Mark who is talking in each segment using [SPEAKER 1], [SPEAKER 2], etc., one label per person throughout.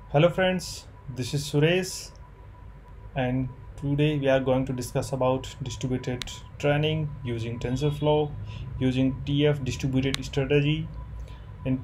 [SPEAKER 1] Hello friends, this is Suresh and today we are going to discuss about distributed training using TensorFlow using TF distributed strategy. In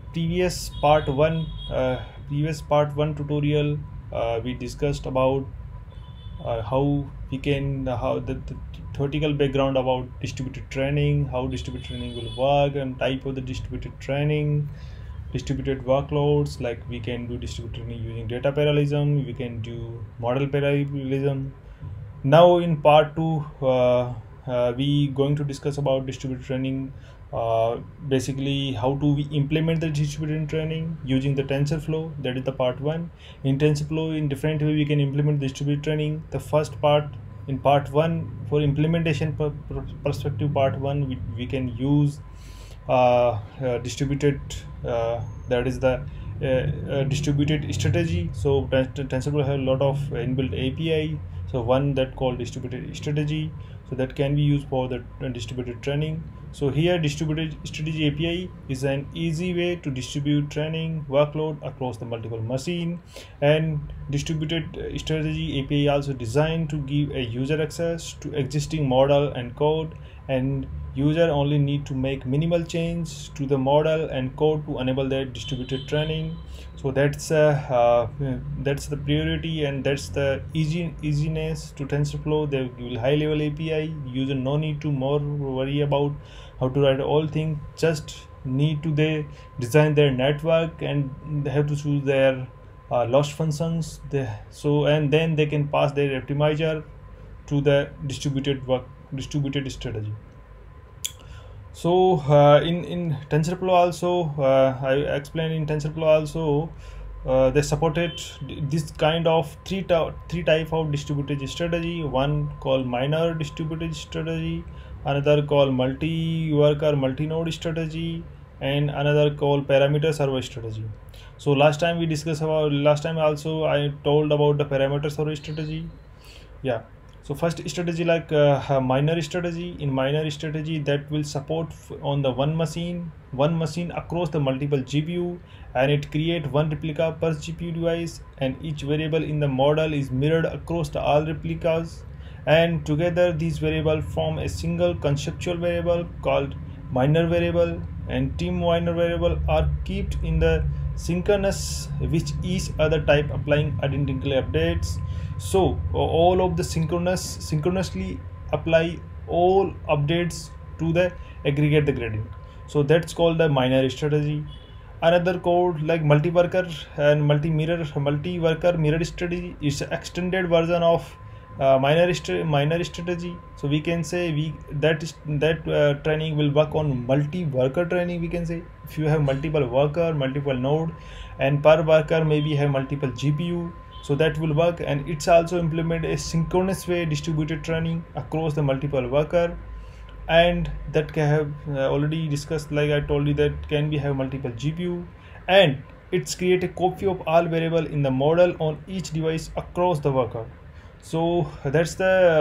[SPEAKER 1] previous part 1 tutorial we discussed about how we can how the theoretical background about distributed training, how distributed training will work and type of the distributed training, distributed workloads, like we can do distributed training using data parallelism, we can do model parallelism. Now in part 2 we going to discuss about distributed training, basically how do we implement the distributed training using the TensorFlow. That is the part 1. In TensorFlow, in different way we can implement distributed training. The first part, in part 1, for implementation perspective, part 1 we can use distributed, that is the distributed strategy. So TensorFlow have a lot of inbuilt API. So one that called distributed strategy, so that can be used for the distributed training. So here distributed strategy API is an easy way to distribute training workload across the multiple machine, and distributed strategy API also designed to give a user access to existing model and code, and user only need to make minimal change to the model and code to enable that distributed training. So that's the priority, and that's the easiness to TensorFlow. They give high level API. User no need to more worry about how to write all things, just need to they design their network and they have to choose their loss functions, and then they can pass their optimizer to the distributed strategy. So in TensorFlow also, I explained in TensorFlow also, they supported this kind of three type of distributed strategy. One called minor distributed strategy, another called multi-worker multi-node strategy, and another called parameter server strategy. So last time also I told about the parameter server strategy. Yeah. So first strategy, like minor strategy. In minor strategy, that will support on the one machine across the multiple GPU, and it create one replica per GPU device, and each variable in the model is mirrored across the all replicas, and together these variables form a single conceptual variable called minor variable, and team minor variable are kept in the synchronous which each other type applying identical updates. So all of the synchronously apply all updates to the aggregate the gradient. So that's called the minor strategy. Another code like multi-worker and multi-worker mirror strategy is an extended version of minor strategy. So we can say that training will work on multi-worker training. We can say if you have multiple worker, multiple node, and per worker maybe have multiple GPU, so that will work. And it's also implement a synchronous way distributed training across the multiple worker, and that can have already discussed, like I told you, that can be have multiple GPU, and it's create a copy of all variable in the model on each device across the worker. So that's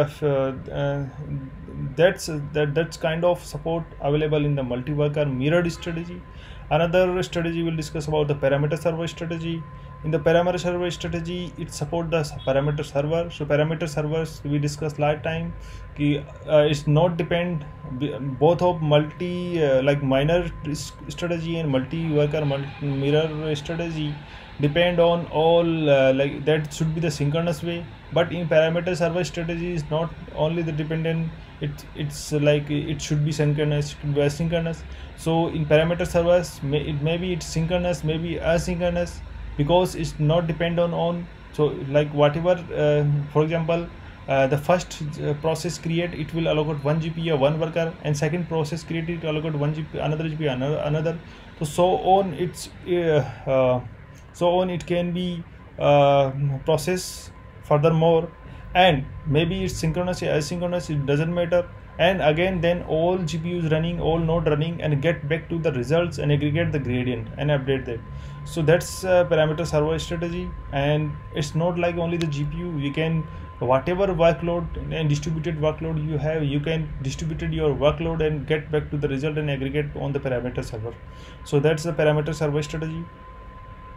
[SPEAKER 1] that's kind of support available in the multi-worker mirrored strategy. Another strategy we'll discuss about the parameter server strategy. In the parameter server strategy, it support the parameter server. So parameter servers we discussed last time, it's not depend both of like minor strategy and multi-worker mirror strategy depend on all, like that should be the synchronous way. But in parameter server strategy is not only the dependent, it's like it should be synchronous, it should be asynchronous. So in parameter servers maybe it's synchronous, maybe asynchronous, because it's not dependent on. So like whatever, for example, the first process create, it will allocate one GPU one worker, and second process create, it allocate one GPU another GPU another. So on it's so on it can be process furthermore, and maybe it's synchronous asynchronous, it doesn't matter. And again then all GPUs running, all node running, and get back to the results and aggregate the gradient and update that. So that's parameter server strategy. And it's not like only the GPU, you can whatever workload and distributed workload you have, you can distribute your workload and get back to the result and aggregate on the parameter server. So that's the parameter server strategy.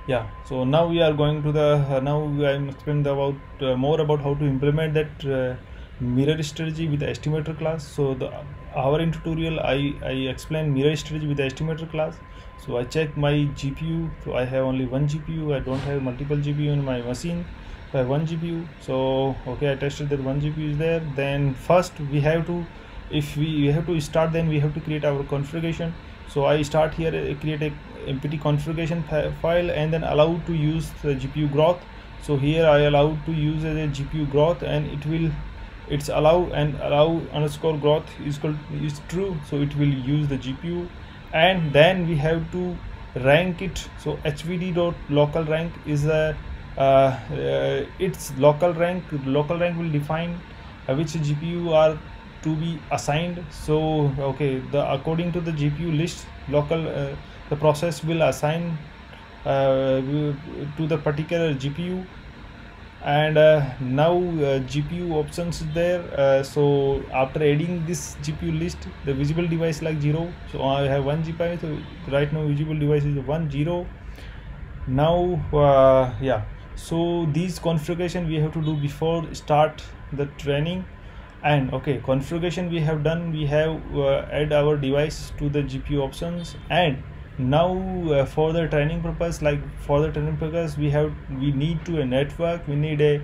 [SPEAKER 1] Yeah, so now we are going to the now I'm explaining about more about how to implement that mirror strategy with the estimator class. So the our in tutorial I explain mirror strategy with the estimator class. So I check my GPU, so I have only one GPU, I don't have multiple GPU in my machine, so I have one GPU. So okay, I tested that one GPU is there. Then first we have to, if we have to start, then we have to create our configuration. So I start here, create a mpt configuration file, and then allow to use the GPU growth. So here I allow to use as a GPU growth, and it's allow underscore growth is true, so it will use the GPU. And then we have to rank it. So hvd dot local rank is a its local rank will define which GPU are to be assigned. So okay, the according to the GPU list, local the process will assign to the particular GPU. And now GPU options is there. So after adding this GPU list, the visible device like 0, so I have one GPU, so right now visible device is 1 0. Now yeah, so these configuration we have to do before start the training. And okay, configuration we have done, we have add our device to the GPU options. And now for the training purpose, like for the training purpose, we need to a network, we need a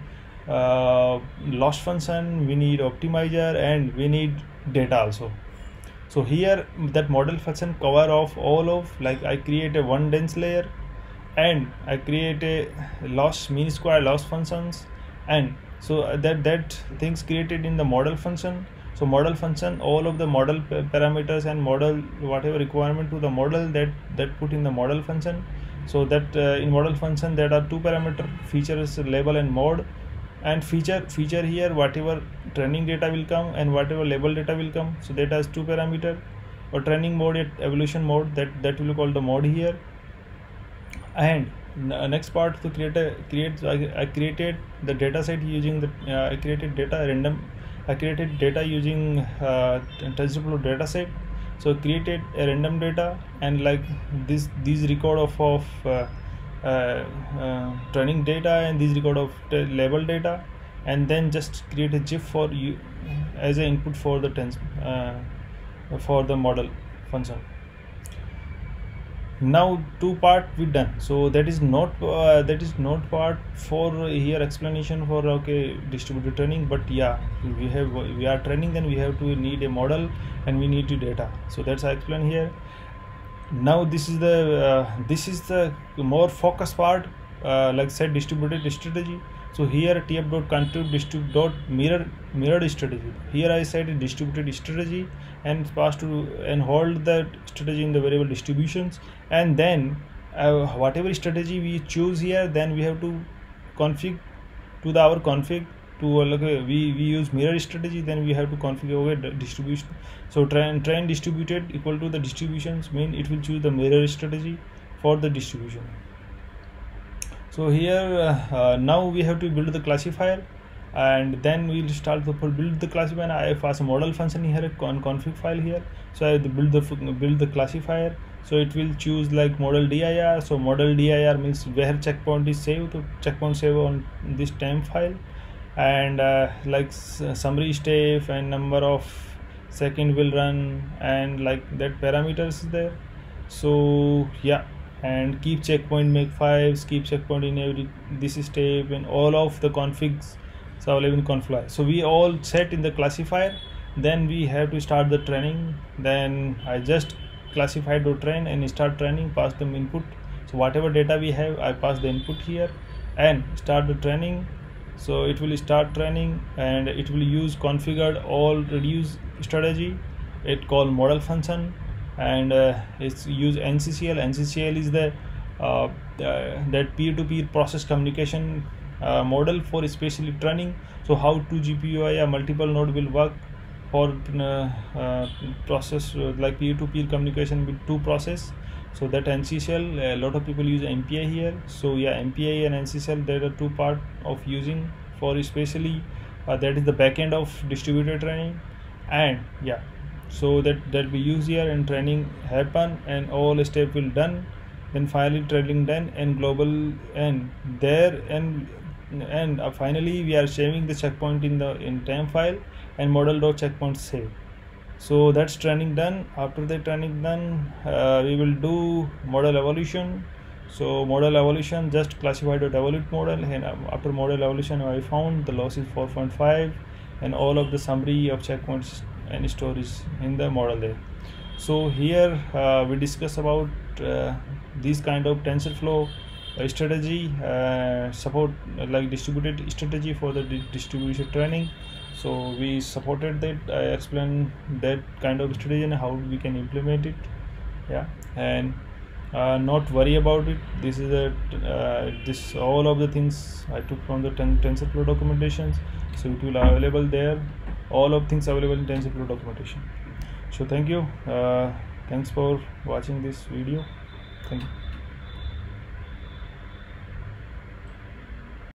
[SPEAKER 1] loss function, we need optimizer, and we need data also. So here that model function cover of all of, like I create a one dense layer, and I create a mean square loss functions. And so that things created in the model function. So model function, all of the model parameters and model whatever requirement to the model, that put in the model function. So that in model function there are two parameter, features label and mode. And feature here, whatever training data will come and whatever label data will come, so that has two parameter. Or training mode, evolution mode, that will call the mode here. And next part, to I created the data set using the I created data using TensorFlow data set. So created a random data, and like these record of training data, and these record of label data, and then just create a GIF for you as an input for the for the model function. Now two part we done. So that is not part for here explanation for okay distributed training. But yeah, we are training, then we have to need a model and we need the data. So that's I explain here. Now this is the more focused part, like said distributed strategy. So here tf.contrib.mirror strategy. Here I said a distributed strategy, and pass to and hold that strategy in the variable distributions. And then whatever strategy we choose here, then we have to config to our config to we use mirror strategy, then we have to configure the distribution. So train distributed equal to the distributions, mean it will choose the mirror strategy for the distribution. So here now we have to build the classifier, and then we'll start to build the classifier. I pass a model function here on config file here. So I build the classifier. So it will choose like model dir. So model dir means where checkpoint is saved, so checkpoint save on this time file. And like summary step and number of second will run, and like that parameters is there. So yeah, and keep checkpoint make 5, keep checkpoint in every this step, and all of the configs so available in config. So we all set in the classifier. Then we have to start the training. Then I just classify.train and start training, pass them input. So whatever data we have, I pass the input here and start the training. So it will start training, and it will use configured all reduce strategy. It called model function, and it's use NCCL. NCCL is the that peer-to-peer process communication model for especially training. So how two GPU multiple node will work for process like peer-to-peer communication with two process. So that NCCL, a lot of people use MPI here. So yeah, MPI and NCCL, there are two part of using for especially that is the backend of distributed training. And yeah, so that we use here, and training happen and all step will done. then finally trailing done and global and there and finally we are saving the checkpoint in temp file and model.checkpoint save. So that's training done. After the training done, we will do model evolution. So model evolution, just classify.evolute model, and after model evolution I found the loss is 4.5 and all of the summary of checkpoints and storage in the model there. So here we discuss about these kind of TensorFlow strategy, support like distributed strategy for the distribution training. So we supported that. I explained that kind of strategy and how we can implement it. Yeah, and not worry about it. This is this all of the things I took from the TensorFlow documentations. So it will be available there. All of things available in TensorFlow documentation. So thank you. Thanks for watching this video. Thank you.